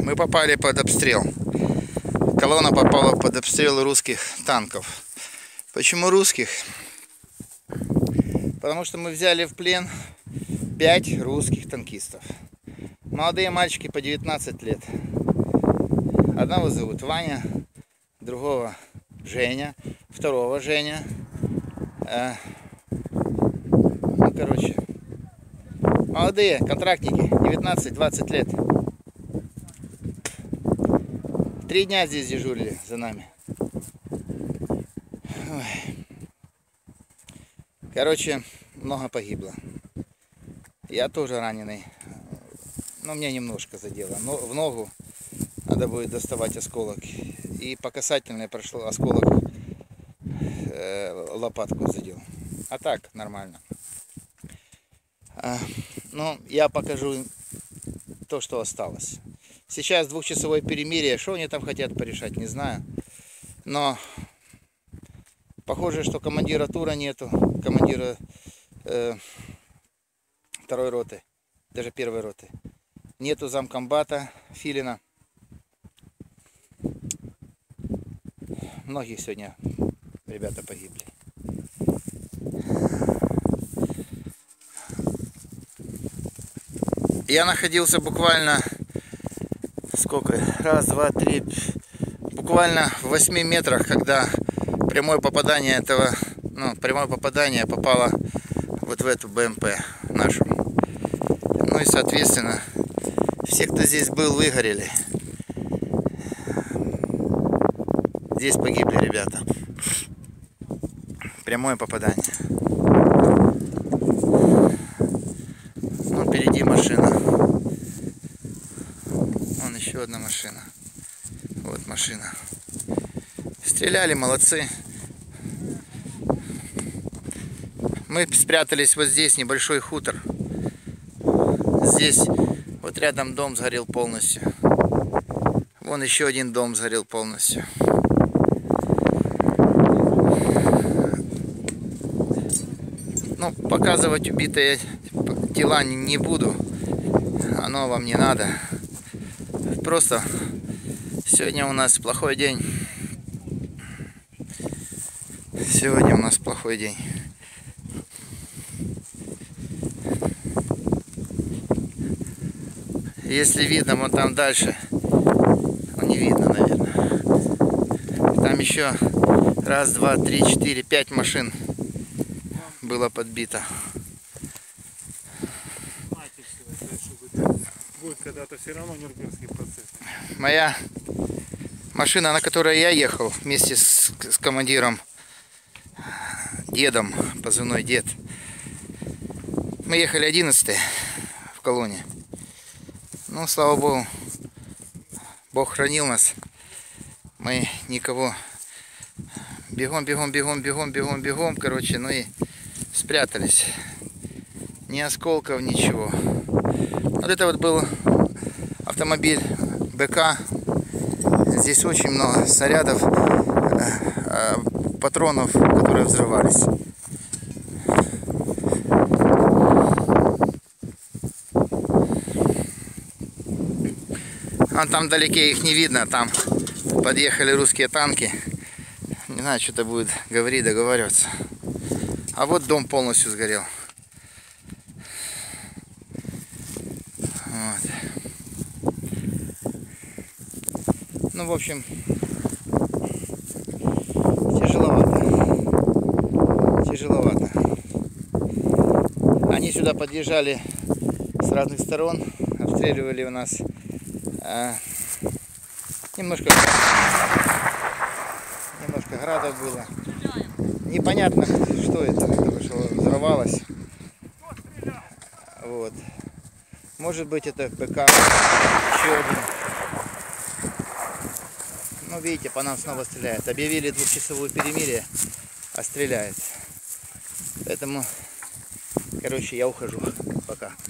Мы попали под обстрел. Колонна попала под обстрел русских танков. Почему русских? Потому что мы взяли в плен 5 русских танкистов. Молодые мальчики по 19 лет. Одного зовут Ваня, другого Женя, второго Женя. Ну, короче, молодые контрактники, 19-20 лет. 3 дня здесь дежурили за нами. Ой. Короче, много погибло. Я тоже раненый. Но мне немножко задело. Но в ногу надо будет доставать осколок. И по касательной прошло осколок, лопатку задел. А так нормально. Ну, я покажу то, что осталось. Сейчас 2-часовое перемирие. Что они там хотят порешать, не знаю. Но похоже, что командира тура нету. Командира второй роты. Даже первой роты. Нету замкомбата Филина. Многие сегодня ребята погибли. Я находился буквально сколько? Раз, два, три. Буквально в 8 метрах, когда прямое попадание этого, прямое попадание попало вот в эту БМП нашу. Ну и соответственно все, кто здесь был, выгорели. Здесь погибли ребята. Прямое попадание. Ну, впереди машина. Вон еще одна машина. Вот машина. Стреляли, молодцы. Мы спрятались вот здесь, небольшой хутор. Здесь вот рядом дом сгорел полностью. Вон еще один дом сгорел полностью. Ну, показывать убитые тела не буду. Оно вам не надо. Просто сегодня у нас плохой день. Сегодня у нас плохой день. Если видно, вон там дальше. Не видно, наверное. Там еще раз, два, три, 4, 5 машин было подбито. Будет когда-то все равно Нюрнбергский процесс. Моя машина, на которой я ехал вместе с командиром, дедом, позывной дед. Мы ехали 11 в колонне. Ну, слава Богу, Бог хранил нас. Мы никого бегом, короче, ну и спрятались. Ни осколков, ничего. Вот это вот был автомобиль БК. Здесь очень много снарядов, патронов, которые взрывались. А там вдалеке их не видно, там подъехали русские танки. Не знаю, что-то будет говорить, договариваться. А вот дом полностью сгорел. Вот. Ну, в общем, тяжеловато. Они сюда подъезжали с разных сторон, обстреливали у нас. Немножко градов было. Непонятно, что это взорвалось. Вот. Может быть, это ПК. Еще один. Ну, видите, по нам снова стреляют. Объявили 2-часовое перемирие, а стреляет. Поэтому, короче, я ухожу. Пока.